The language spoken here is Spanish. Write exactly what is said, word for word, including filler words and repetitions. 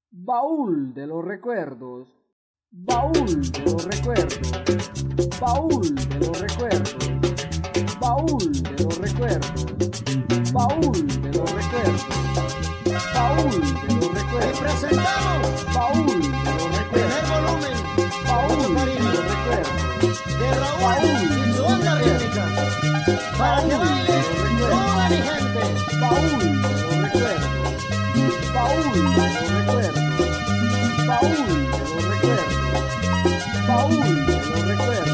Baúl de los recuerdos, baúl de los recuerdos, baúl de los recuerdos, baúl de los recuerdos, baúl de los recuerdos, baúl de los recuerdos. Presentamos Baúl de los primer recuerdos, volumen baúl de cariño los recuerdos, de Raúl y su onda rítmica para que baile toda mi gente. baúl de los recuerdos, baúl de los recuerdos, baúl de los recuerdos, baúl de los recuerdos.